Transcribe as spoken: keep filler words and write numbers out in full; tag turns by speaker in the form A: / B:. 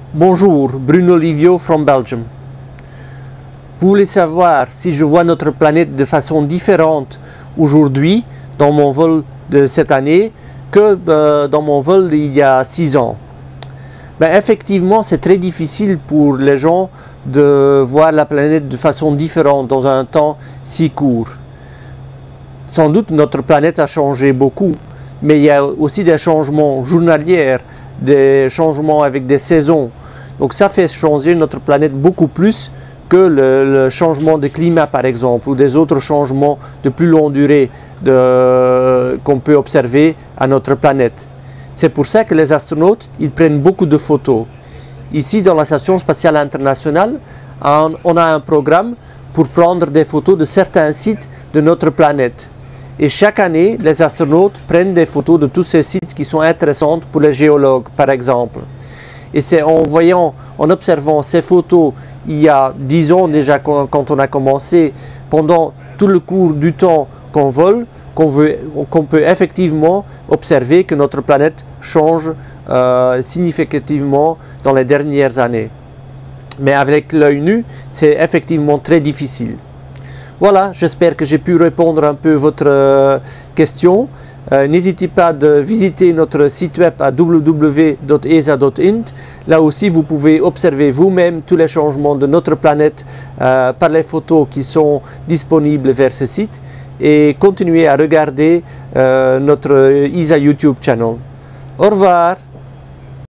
A: Bonjour, Bruno Livio from Belgium. Vous voulez savoir si je vois notre planète de façon différente aujourd'hui dans mon vol de cette année que euh, dans mon vol il y a six ans? Ben, effectivement, c'est très difficile pour les gens de voir la planète de façon différente dans un temps si court. Sans doute notre planète a changé beaucoup, mais il y a aussi des changements journaliers, des changements avec des saisons. Donc ça fait changer notre planète beaucoup plus que le, le changement de climat par exemple, ou des autres changements de plus longue durée qu'on peut observer à notre planète. C'est pour ça que les astronautes ils prennent beaucoup de photos. Ici dans la Station spatiale internationale, on a un programme pour prendre des photos de certains sites de notre planète. Et chaque année, les astronautes prennent des photos de tous ces sites qui sont intéressants pour les géologues, par exemple. Et c'est en voyant, en observant ces photos il y a dix ans déjà quand on a commencé, pendant tout le cours du temps qu'on vole, qu'on veut, qu'on peut effectivement observer que notre planète change euh, significativement dans les dernières années. Mais avec l'œil nu, c'est effectivement très difficile. Voilà, j'espère que j'ai pu répondre un peu à votre euh, question. Euh, N'hésitez pas de visiter notre site web à w w w point e s a point int. Là aussi, vous pouvez observer vous-même tous les changements de notre planète euh, par les photos qui sont disponibles vers ce site et continuer à regarder euh, notre E S A YouTube channel. Au revoir!